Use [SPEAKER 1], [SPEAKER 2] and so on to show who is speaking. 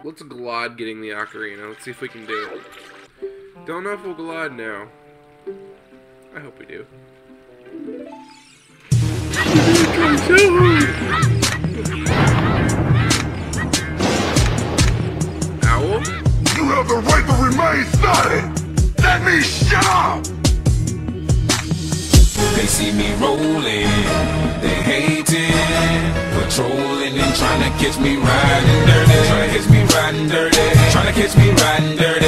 [SPEAKER 1] Let's glide getting the ocarina. Let's see if we can do it. Don't know if we'll glide now. I hope we do. Owl?
[SPEAKER 2] You have the right to remain silent! Let me shut up!
[SPEAKER 3] They see me rolling, they hating, patrolling and trying to catch me riding dirty, trying to catch me riding dirty, trying to catch me riding dirty.